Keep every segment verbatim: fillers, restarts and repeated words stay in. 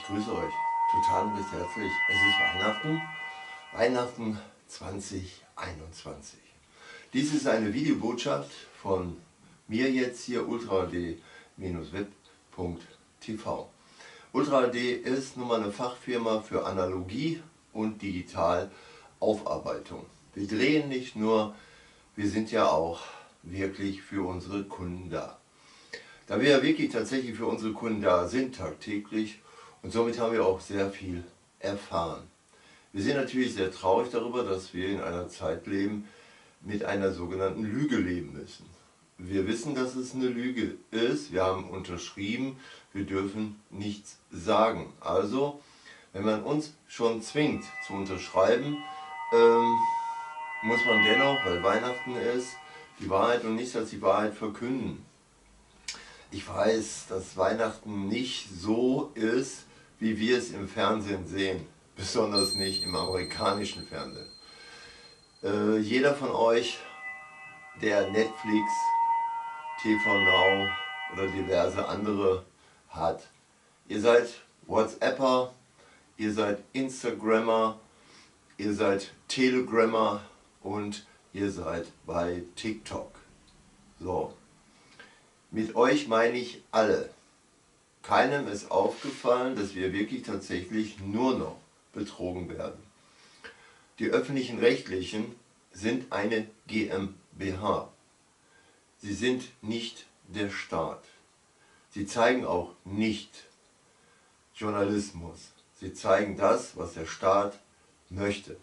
Ich grüße euch total und recht herzlich. Es ist Weihnachten, Weihnachten zwanzig einundzwanzig. Dies ist eine Videobotschaft von mir jetzt hier, ultrahd web punkt t v. ultrahd ist nun mal eine Fachfirma für Analogie und Digitalaufarbeitung. Wir drehen nicht nur, wir sind ja auch wirklich für unsere Kunden da. Da wir ja wirklich tatsächlich für unsere Kunden da sind, tagtäglich, und somit haben wir auch sehr viel erfahren. Wir sind natürlich sehr traurig darüber, dass wir in einer Zeit leben, mit einer sogenannten Lüge leben müssen. Wir wissen, dass es eine Lüge ist, wir haben unterschrieben, wir dürfen nichts sagen. Also, wenn man uns schon zwingt zu unterschreiben, ähm, muss man dennoch, weil Weihnachten ist, die Wahrheit und nichts als die Wahrheit verkünden. Ich weiß, dass Weihnachten nicht so ist, wie wir es im Fernsehen sehen, besonders nicht im amerikanischen Fernsehen. Äh, jeder von euch, der Netflix, T V Now oder diverse andere hat, ihr seid WhatsApper, ihr seid Instagrammer, ihr seid Telegrammer und ihr seid bei TikTok. So. Mit euch meine ich alle. Keinem ist aufgefallen, dass wir wirklich tatsächlich nur noch betrogen werden. Die öffentlichen Rechtlichen sind eine GmbH. Sie sind nicht der Staat. Sie zeigen auch nicht Journalismus. Sie zeigen das, was der Staat möchte.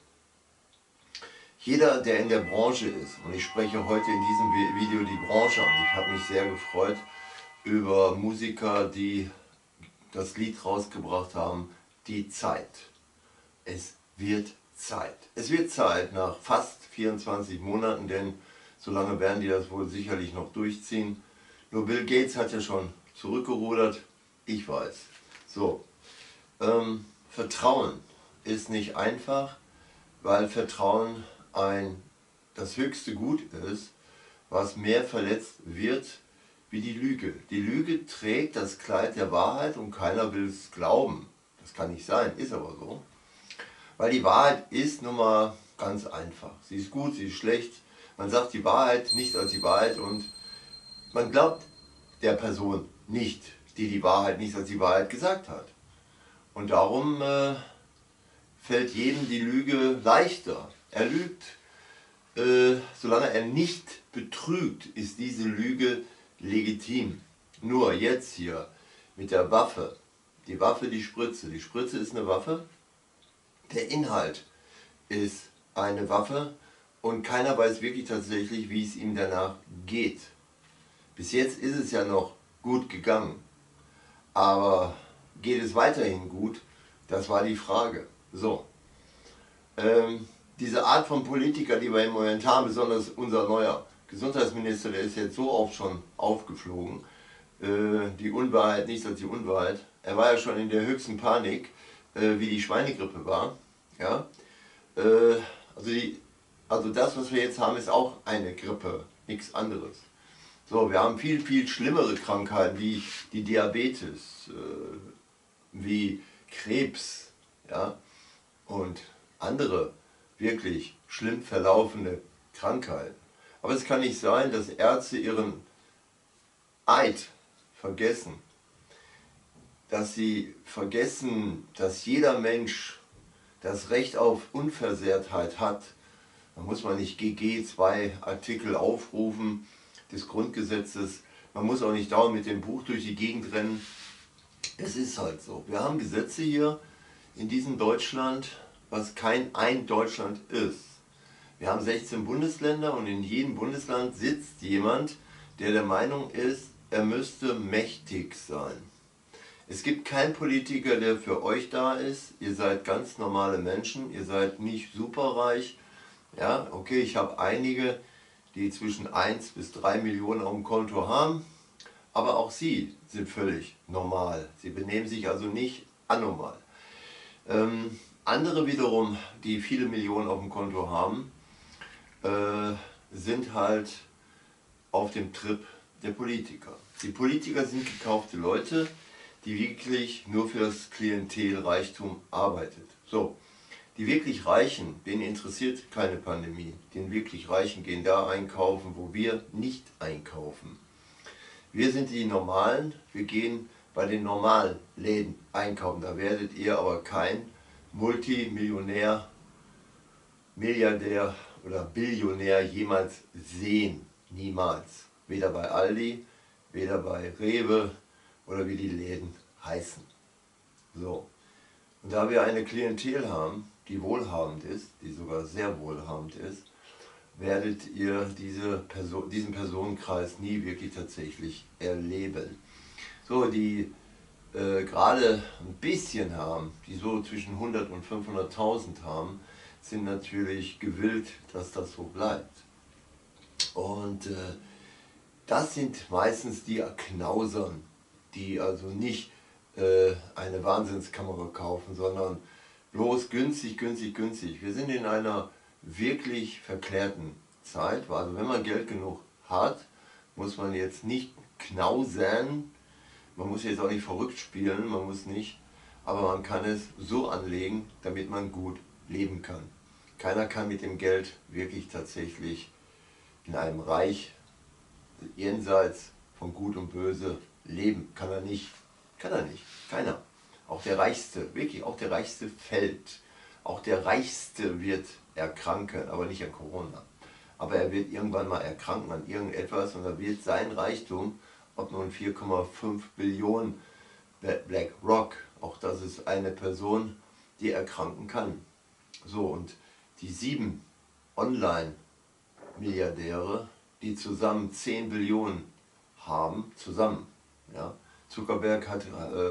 Jeder, der in der Branche ist, und ich spreche heute in diesem Video die Branche an, ich habe mich sehr gefreut über Musiker, die das Lied rausgebracht haben, die Zeit. Es wird Zeit. Es wird Zeit nach fast vierundzwanzig Monaten, denn so lange werden die das wohl sicherlich noch durchziehen. Nur Bill Gates hat ja schon zurückgerudert, ich weiß. So, ähm, Vertrauen ist nicht einfach, weil Vertrauen ein, das höchste Gut ist, was mehr verletzt wird wie die Lüge. Die Lüge trägt das Kleid der Wahrheit und keiner will es glauben. Das kann nicht sein, ist aber so. Weil die Wahrheit ist nun mal ganz einfach. Sie ist gut, sie ist schlecht. Man sagt die Wahrheit, nichts als die Wahrheit, und man glaubt der Person nicht, die die Wahrheit nichts als die Wahrheit gesagt hat. Und darum äh, fällt jedem die Lüge leichter. Er lügt, äh, solange er nicht betrügt, ist diese Lüge legitim. Nur jetzt hier mit der Waffe, die Waffe, die Spritze. Die Spritze ist eine Waffe, der Inhalt ist eine Waffe und keiner weiß wirklich tatsächlich, wie es ihm danach geht. Bis jetzt ist es ja noch gut gegangen, aber geht es weiterhin gut? Das war die Frage. So. Ähm, Diese Art von Politiker, die wir im Moment haben, besonders unser neuer Gesundheitsminister, der ist jetzt so oft schon aufgeflogen, äh, die Unwahrheit, nichts als die Unwahrheit. Er war ja schon in der höchsten Panik, äh, wie die Schweinegrippe war. Ja? Äh, also, die, also das, was wir jetzt haben, ist auch eine Grippe, nichts anderes. So, wir haben viel, viel schlimmere Krankheiten, wie die Diabetes, äh, wie Krebs, ja? Und andere wirklich schlimm verlaufende Krankheiten. Aber es kann nicht sein, dass Ärzte ihren Eid vergessen, dass sie vergessen, dass jeder Mensch das Recht auf Unversehrtheit hat. Da muss man nicht G G zwei Artikel aufrufen des Grundgesetzes, man muss auch nicht dauernd mit dem Buch durch die Gegend rennen. Es ist halt so. Wir haben Gesetze hier in diesem Deutschland, was kein ein Deutschland ist. Wir haben sechzehn Bundesländer und in jedem Bundesland sitzt jemand, der der Meinung ist, er müsste mächtig sein. Es gibt keinen Politiker, der für euch da ist. Ihr seid ganz normale Menschen, ihr seid nicht superreich. Ja, okay, ich habe einige, die zwischen eins bis drei Millionen auf dem Konto haben, aber auch sie sind völlig normal. Sie benehmen sich also nicht anormal. Ähm, Andere wiederum, die viele Millionen auf dem Konto haben, äh, sind halt auf dem Trip der Politiker. Die Politiker sind gekaufte Leute, die wirklich nur für das Klientelreichtum arbeitet. So, die wirklich Reichen, denen interessiert keine Pandemie. Den wirklich Reichen gehen da einkaufen, wo wir nicht einkaufen. Wir sind die Normalen, wir gehen bei den Normalläden einkaufen. Da werdet ihr aber kein Multimillionär, Milliardär oder Billionär jemals sehen. Niemals. Weder bei Aldi, weder bei Rewe oder wie die Läden heißen. So. Und da wir eine Klientel haben, die wohlhabend ist, die sogar sehr wohlhabend ist, werdet ihr diese Person, diesen Personenkreis nie wirklich tatsächlich erleben. So, die äh, gerade ein bisschen haben, die so zwischen hundert und fünfhunderttausend haben, sind natürlich gewillt, dass das so bleibt. Und äh, das sind meistens die Knausern, die also nicht äh, eine Wahnsinnskamera kaufen, sondern bloß günstig, günstig, günstig. Wir sind in einer wirklich verklärten Zeit. Also wenn man Geld genug hat, muss man jetzt nicht knausern, man muss jetzt auch nicht verrückt spielen, man muss nicht, aber man kann es so anlegen, damit man gut leben kann. Keiner kann mit dem Geld wirklich tatsächlich in einem Reich jenseits von Gut und Böse leben. Kann er nicht. Kann er nicht. Keiner. Auch der Reichste, wirklich, auch der Reichste fällt. Auch der Reichste wird erkranken, aber nicht an Corona. Aber er wird irgendwann mal erkranken an irgendetwas und dann wird sein Reichtum, ob nun vier Komma fünf Billionen BlackRock, auch das ist eine Person, die erkranken kann. So, und die sieben Online-Milliardäre, die zusammen zehn Billionen haben, zusammen, ja, Zuckerberg hat äh,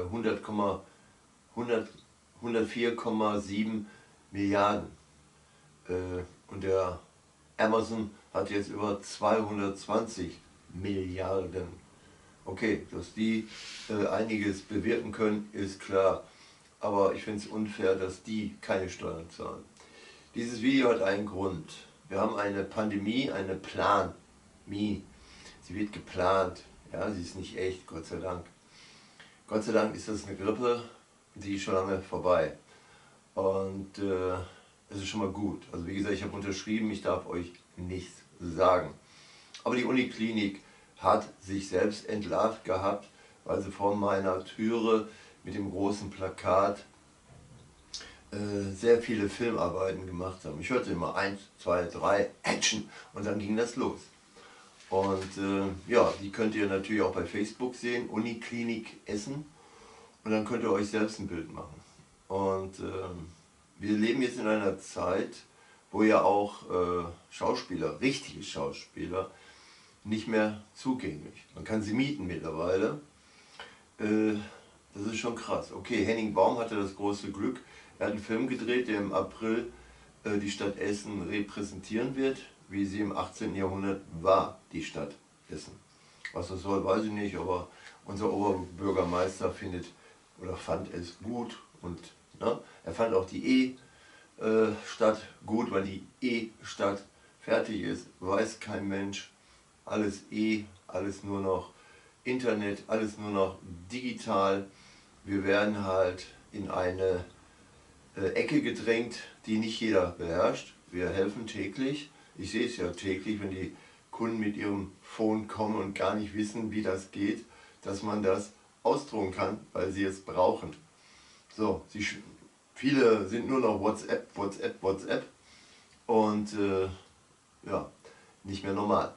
hundertvier Komma sieben Milliarden äh, und der Amazon hat jetzt über zweihundertzwanzig Milliarden. Okay, dass die äh, einiges bewirken können, ist klar, aber ich finde es unfair, dass die keine Steuern zahlen. Dieses Video hat einen Grund. Wir haben eine Pandemie, eine Planmie. Sie wird geplant, ja, sie ist nicht echt, Gott sei Dank. Gott sei Dank ist das eine Grippe, die ist schon lange vorbei. Und äh, es ist schon mal gut. Also wie gesagt, ich habe unterschrieben, ich darf euch nichts sagen. Aber die Uniklinik hat sich selbst entlarvt gehabt, weil sie vor meiner Türe mit dem großen Plakat äh, sehr viele Filmarbeiten gemacht haben. Ich hörte immer eins, zwei, drei, Action und dann ging das los. Und äh, ja, die könnt ihr natürlich auch bei Facebook sehen, Uniklinik Essen. Und dann könnt ihr euch selbst ein Bild machen. Und äh, wir leben jetzt in einer Zeit, wo ja auch äh, Schauspieler, richtige Schauspieler, nicht mehr zugänglich. Man kann sie mieten mittlerweile. Äh, das ist schon krass. Okay, Henning Baum hatte das große Glück. Er hat einen Film gedreht, der im April äh, die Stadt Essen repräsentieren wird, wie sie im achtzehnten Jahrhundert war, die Stadt Essen. Was das soll, weiß ich nicht, aber unser Oberbürgermeister findet oder fand es gut und ne, er fand auch die E-Stadt gut, weil die E-Stadt fertig ist, weiß kein Mensch, alles E, alles nur noch Internet, alles nur noch digital. Wir werden halt in eine äh, Ecke gedrängt, die nicht jeder beherrscht. Wir helfen täglich, ich sehe es ja täglich, wenn die Kunden mit ihrem Phone kommen und gar nicht wissen, wie das geht, dass man das ausdrucken kann, weil sie es brauchen. So, sie, viele sind nur noch WhatsApp, WhatsApp, WhatsApp und äh, ja, nicht mehr normal.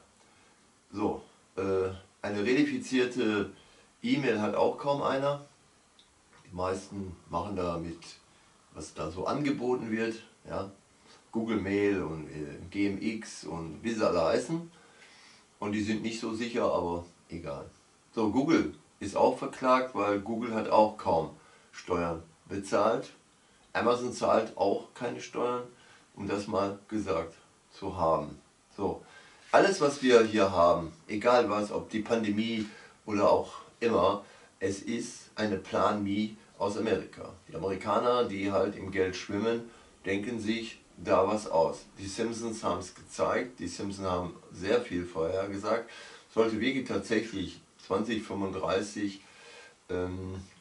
So, äh, eine verifizierte E-Mail hat auch kaum einer. Die meisten machen da mit, was da so angeboten wird, ja, Google Mail und äh, G M X und wie sie alle heißen. Und die sind nicht so sicher, aber egal. So, Google ist auch verklagt, weil Google hat auch kaum Steuern bezahlt. Amazon zahlt auch keine Steuern, um das mal gesagt zu haben. So, alles was wir hier haben, egal was, ob die Pandemie oder auch immer, es ist eine Planmie aus Amerika. Die Amerikaner, die halt im Geld schwimmen, denken sich da was aus. Die Simpsons haben es gezeigt, die Simpsons haben sehr viel vorhergesagt. Sollte wirklich tatsächlich zwanzig fünfunddreißig ähm,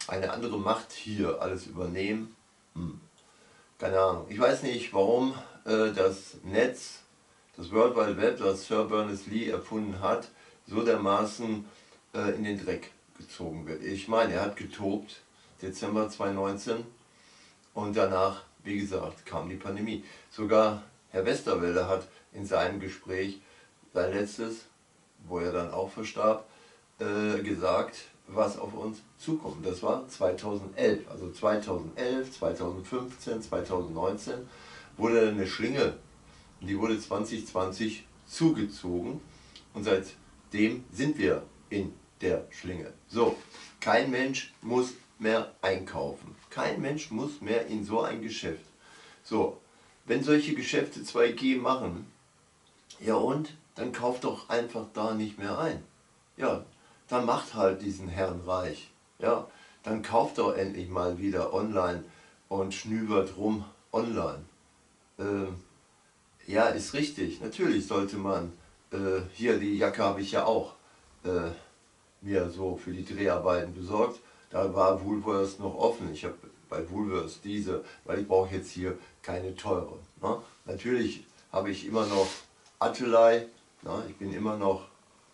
eine andere Macht hier alles übernehmen. Hm. Keine Ahnung. Ich weiß nicht, warum äh, das Netz, das World Wide Web, das Sir Berners-Lee erfunden hat, so dermaßen äh, in den Dreck gezogen wird. Ich meine, er hat getobt, Dezember zweitausendneunzehn, und danach, wie gesagt, kam die Pandemie. Sogar Herr Westerwelle hat in seinem Gespräch, sein letztes, wo er dann auch verstarb, äh, gesagt, was auf uns zukommt. Das war zweitausendelf, also zweitausendelf, zweitausendfünfzehn, zweitausendneunzehn wurde eine Schlinge, die wurde zwanzig zwanzig zugezogen und seitdem sind wir in der Schlinge. So, kein Mensch muss mehr einkaufen. Kein Mensch muss mehr in so ein Geschäft. So, wenn solche Geschäfte zwei G machen, ja und? Dann kauft doch einfach da nicht mehr ein. Ja, dann macht halt diesen Herrn reich. Ja, dann kauft doch endlich mal wieder online und schnübert rum online. Ähm, ja, ist richtig. Natürlich sollte man, äh, hier die Jacke habe ich ja auch äh, mir so für die Dreharbeiten besorgt. Da war Woolworths noch offen. Ich habe bei Woolworths diese, weil ich brauche jetzt hier keine teure. Ne? Natürlich habe ich immer noch Attelei. Ne? Ich bin immer noch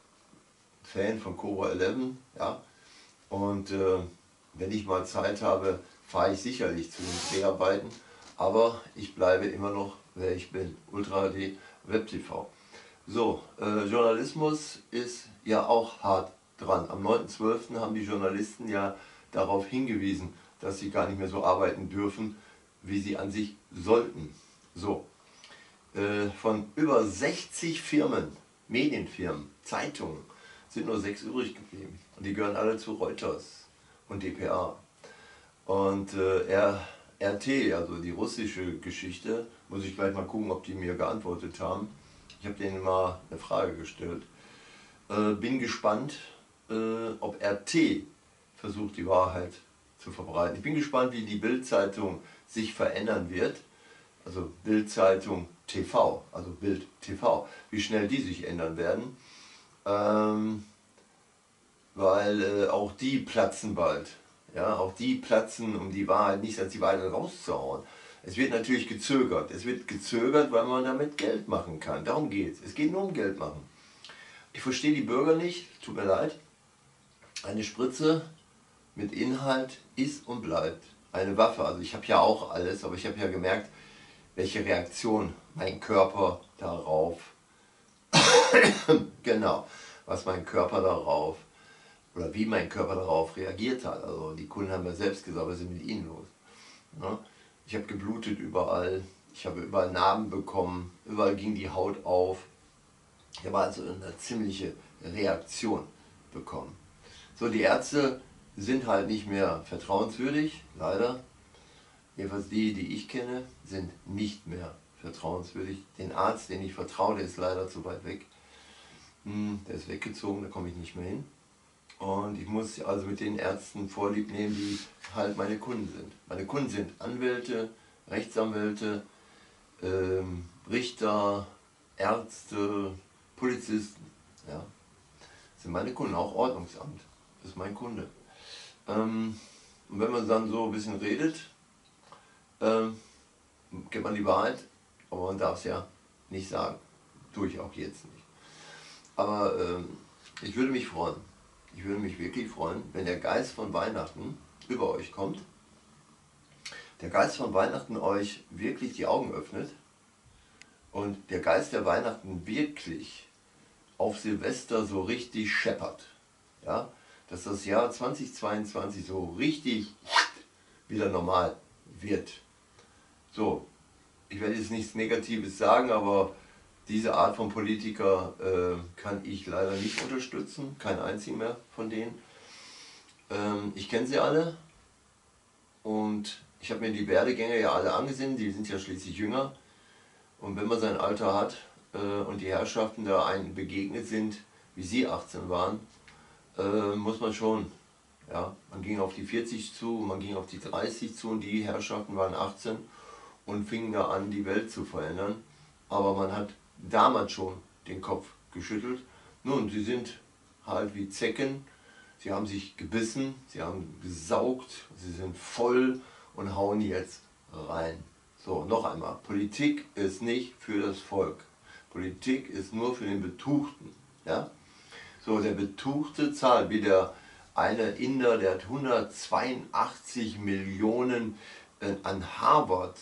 Fan von Cobra elf. Ja? Und äh, wenn ich mal Zeit habe, fahre ich sicherlich zu den Dreharbeiten. Aber ich bleibe immer noch, wer ich bin. Ultra H D Web T V. So, äh, Journalismus ist ja auch hart dran. Am neunten zwölften haben die Journalisten ja darauf hingewiesen, dass sie gar nicht mehr so arbeiten dürfen, wie sie an sich sollten. So, äh, von über sechzig Firmen, Medienfirmen, Zeitungen, sind nur sechs übrig geblieben. Und die gehören alle zu Reuters und D P A. Und äh, R T, also die russische Geschichte, muss ich gleich mal gucken, ob die mir geantwortet haben. Ich habe denen mal eine Frage gestellt. Äh, bin gespannt, äh, ob R T versucht, die Wahrheit zu verbreiten. Ich bin gespannt, wie die Bild-Zeitung sich verändern wird. Also Bild-Zeitung T V, also Bild T V, wie schnell die sich ändern werden. Ähm, weil äh, auch die platzen bald. Ja, auch die platzen, um die Wahrheit nicht als die Wahrheit rauszuhauen. Es wird natürlich gezögert. Es wird gezögert, weil man damit Geld machen kann. Darum geht es. Es geht nur um Geld machen. Ich verstehe die Bürger nicht, tut mir leid. Eine Spritze mit Inhalt ist und bleibt eine Waffe. Also ich habe ja auch alles, aber ich habe ja gemerkt, welche Reaktion mein Körper darauf, genau, was mein Körper darauf, oder wie mein Körper darauf reagiert hat. Also die Kunden haben ja selbst gesagt, was ist mit ihnen los? Ne? Ich habe geblutet überall, ich habe überall Narben bekommen, überall ging die Haut auf. Ich habe also eine ziemliche Reaktion bekommen. So, die Ärzte sind halt nicht mehr vertrauenswürdig, leider. Jedenfalls die, die ich kenne, sind nicht mehr vertrauenswürdig. Den Arzt, den ich vertraue, der ist leider zu weit weg. Der ist weggezogen, da komme ich nicht mehr hin. Und ich muss also mit den Ärzten Vorlieb nehmen, die halt meine Kunden sind. Meine Kunden sind Anwälte, Rechtsanwälte, ähm, Richter, Ärzte, Polizisten. Ja. Das sind meine Kunden, auch Ordnungsamt. Das ist mein Kunde. Ähm, und wenn man dann so ein bisschen redet, ähm, kennt man die Wahrheit, aber man darf es ja nicht sagen. Tue ich auch jetzt nicht. Aber ähm, ich würde mich freuen, ich würde mich wirklich freuen, wenn der Geist von Weihnachten über euch kommt. Der Geist von Weihnachten euch wirklich die Augen öffnet und der Geist der Weihnachten wirklich auf Silvester so richtig scheppert. Ja? Dass das Jahr zweitausendzweiundzwanzig so richtig wieder normal wird. So, ich werde jetzt nichts Negatives sagen, aber diese Art von Politiker äh, kann ich leider nicht unterstützen, kein einzigen mehr von denen. Ähm, ich kenne sie alle und ich habe mir die Werdegänge ja alle angesehen, die sind ja schließlich jünger. Und wenn man sein Alter hat äh, und die Herrschaften da einem begegnet sind, wie sie achtzehn waren, äh, muss man schon, ja, man ging auf die vierzig zu, man ging auf die dreißig zu und die Herrschaften waren achtzehn und fingen da an, die Welt zu verändern. Aber man hat damals schon den Kopf geschüttelt. Nun, sie sind halt wie Zecken, Sie haben sich gebissen, sie haben gesaugt, sie sind voll und hauen jetzt rein. So, noch einmal, Politik ist nicht für das Volk. Politik ist nur für den Betuchten. Ja? So, der Betuchte zahlt, wie der eine Inder, der hat hundertzweiundachtzig Millionen äh, an Harvard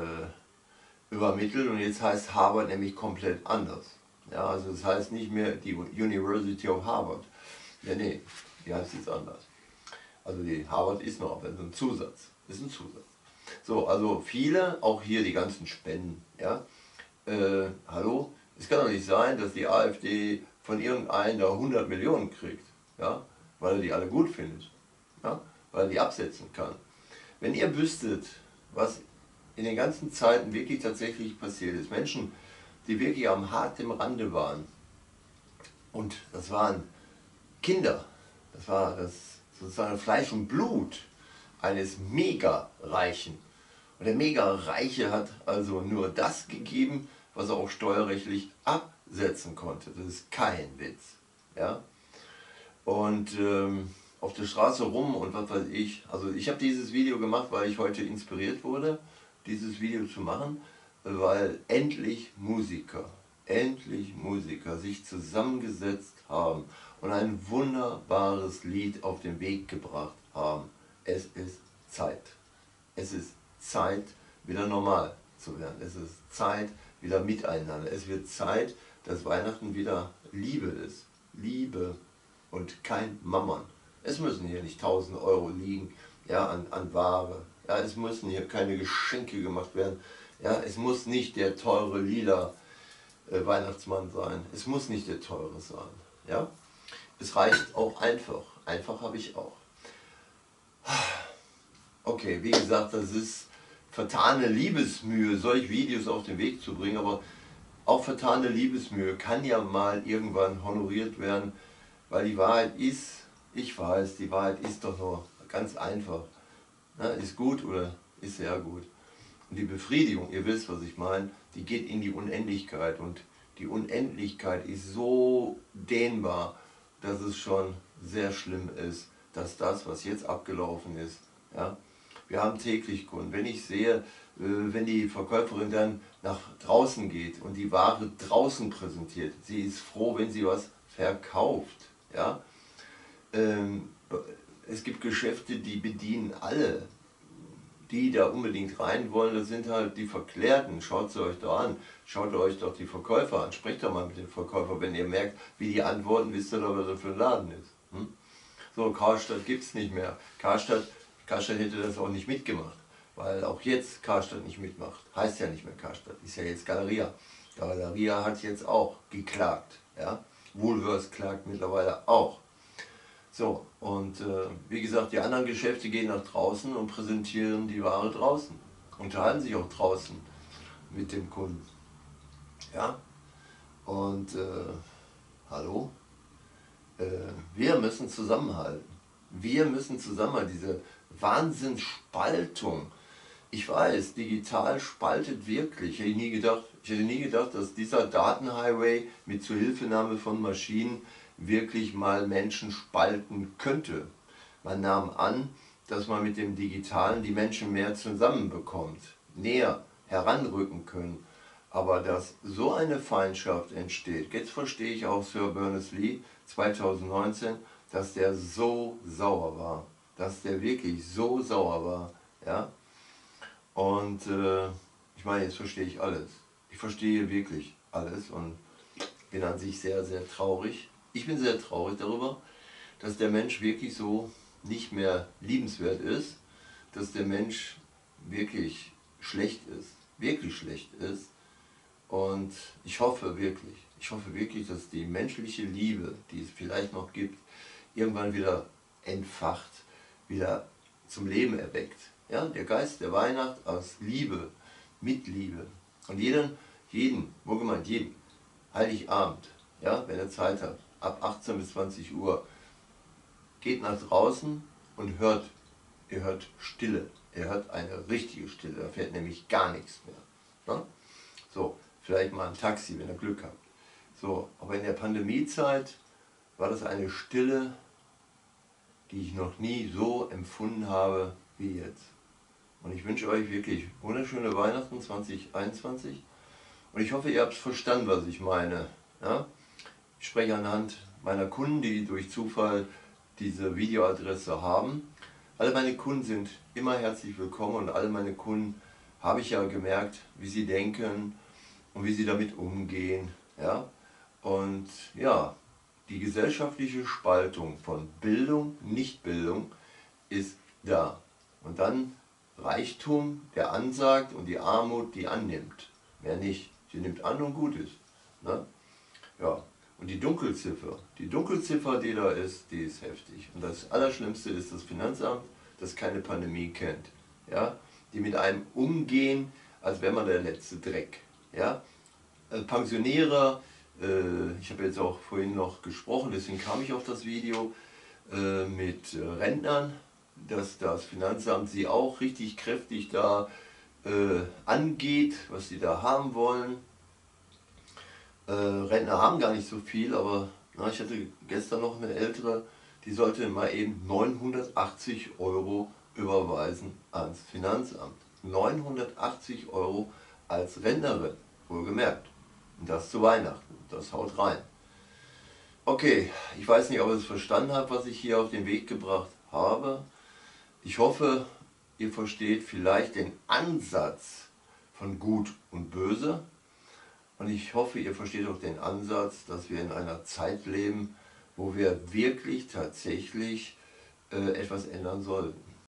äh, übermittelt und jetzt heißt Harvard nämlich komplett anders. Ja, also das heißt nicht mehr die University of Harvard. Ja, nee, die heißt jetzt anders. Also die Harvard ist noch, aber das ist ein Zusatz. Ist ein Zusatz. So, also viele, auch hier die ganzen Spenden, ja. Äh, hallo? Es kann doch nicht sein, dass die AfD von irgendeinem da hundert Millionen kriegt, ja, weil er die alle gut findet, ja, weil er die absetzen kann. Wenn ihr wüsstet, was in den ganzen Zeiten wirklich tatsächlich passiert ist, Menschen, die wirklich am harten Rande waren, und das waren Kinder, das war das sozusagen Fleisch und Blut eines Mega-Reichen. Und der Mega-Reiche hat also nur das gegeben, was er auch steuerrechtlich absetzen konnte. Das ist kein Witz. Ja? Und ähm, auf der Straße rum und was weiß ich. Also ich habe dieses Video gemacht, weil ich heute inspiriert wurde, dieses Video zu machen, weil endlich Musiker, endlich Musiker sich zusammengesetzt haben und ein wunderbares Lied auf den Weg gebracht haben. Es ist Zeit. Es ist Zeit, wieder normal zu werden. Es ist Zeit, wieder miteinander. Es wird Zeit, dass Weihnachten wieder Liebe ist. Liebe und kein Mammon. Es müssen hier nicht tausend Euro liegen, ja, an, an Ware. Ja, es müssen hier keine Geschenke gemacht werden. Ja, es muss nicht der teure lila äh, Weihnachtsmann sein. Es muss nicht der teure sein. Ja? Es reicht auch einfach. Einfach habe ich auch. Okay, wie gesagt, das ist vertane Liebesmühe, solche Videos auf den Weg zu bringen, aber auch vertane Liebesmühe kann ja mal irgendwann honoriert werden, weil die Wahrheit ist, ich weiß, die Wahrheit ist doch nur ganz einfach. Na, ist gut oder ist sehr gut. Und die Befriedigung, ihr wisst, was ich meine, die geht in die Unendlichkeit und die Unendlichkeit ist so dehnbar, dass es schon sehr schlimm ist, dass das, was jetzt abgelaufen ist, ja, wir haben täglich Kunden. Wenn ich sehe, wenn die Verkäuferin dann nach draußen geht und die Ware draußen präsentiert, sie ist froh, wenn sie was verkauft. Ja? Es gibt Geschäfte, die bedienen alle. Die da unbedingt rein wollen, das sind halt die Verklärten. Schaut sie euch da an. Schaut euch doch die Verkäufer an. Sprecht doch mal mit den Verkäufern. Wenn ihr merkt, wie die antworten, wisst ihr doch, was das für ein Laden ist. Hm? So, Karstadt gibt es nicht mehr. Karstadt, Karstadt hätte das auch nicht mitgemacht. Weil auch jetzt Karstadt nicht mitmacht. Heißt ja nicht mehr Karstadt. Ist ja jetzt Galeria. Galeria hat jetzt auch geklagt. Ja? Woolworths klagt mittlerweile auch. So, und äh, wie gesagt, die anderen Geschäfte gehen nach draußen und präsentieren die Ware draußen. Unterhalten sich auch draußen mit dem Kunden. Ja? Und äh, hallo? Äh, wir müssen zusammenhalten. Wir müssen zusammenhalten. Diese Wahnsinnsspaltung. Ich weiß, digital spaltet wirklich. Ich hätte nie gedacht, ich hätte nie gedacht, dass dieser Datenhighway mit Zuhilfenahme von Maschinen wirklich mal Menschen spalten könnte. Man nahm an, dass man mit dem Digitalen die Menschen mehr zusammenbekommt, näher heranrücken können. Aber dass so eine Feindschaft entsteht, jetzt verstehe ich auch Sir Berners-Lee zweitausendneunzehn, dass der so sauer war, dass der wirklich so sauer war. Ja? Und äh, ich meine, jetzt verstehe ich alles. Ich verstehe wirklich alles und bin an sich sehr, sehr traurig. Ich bin sehr traurig darüber, dass der Mensch wirklich so nicht mehr liebenswert ist, dass der Mensch wirklich schlecht ist, wirklich schlecht ist. Und ich hoffe wirklich, ich hoffe wirklich, dass die menschliche Liebe, die es vielleicht noch gibt, irgendwann wieder entfacht, wieder zum Leben erweckt. Ja, der Geist der Weihnacht aus Liebe, mit Liebe. Und jeden, jeden, wo gemeint, jeden, Heiligabend, ja, wenn er Zeit hat, ab achtzehn bis zwanzig Uhr, geht nach draußen und hört, ihr hört Stille, ihr hört eine richtige Stille, da fährt nämlich gar nichts mehr. Ne? So, vielleicht mal ein Taxi, wenn ihr Glück habt. So, aber in der Pandemiezeit war das eine Stille, die ich noch nie so empfunden habe wie jetzt. Und ich wünsche euch wirklich wunderschöne Weihnachten zwanzig einundzwanzig. Und ich hoffe, ihr habt verstanden, was ich meine. Ja? Ich spreche anhand meiner Kunden, die durch Zufall diese Videoadresse haben. Alle meine Kunden sind immer herzlich willkommen und alle meine Kunden habe ich ja gemerkt, wie sie denken und wie sie damit umgehen. Ja? Und ja, die gesellschaftliche Spaltung von Bildung, Nichtbildung ist da. Und dann Reichtum, der ansagt, und die Armut, die annimmt. Mehr nicht. Sie nimmt an und gut ist. Ne? Ja. Und die Dunkelziffer, die Dunkelziffer, die da ist, die ist heftig. Und das Allerschlimmste ist das Finanzamt, das keine Pandemie kennt. Ja? Die mit einem umgehen, als wäre man der letzte Dreck. Ja? Pensionäre, äh, ich habe jetzt auch vorhin noch gesprochen, deswegen kam ich auf das Video, äh, mit Rentnern, dass das Finanzamt sie auch richtig kräftig da äh, angeht, was sie da haben wollen. Äh, Rentner haben gar nicht so viel, aber na, ich hatte gestern noch eine ältere, die sollte mal eben neunhundertachtzig Euro überweisen ans Finanzamt. neunhundertachtzig Euro als Rentnerin, wohlgemerkt. Und das zu Weihnachten, das haut rein. Okay, ich weiß nicht, ob ihr es verstanden habt, was ich hier auf den Weg gebracht habe. Ich hoffe, ihr versteht vielleicht den Ansatz von Gut und Böse. Und ich hoffe, ihr versteht auch den Ansatz, dass wir in einer Zeit leben, wo wir wirklich tatsächlich äh, etwas ändern sollten.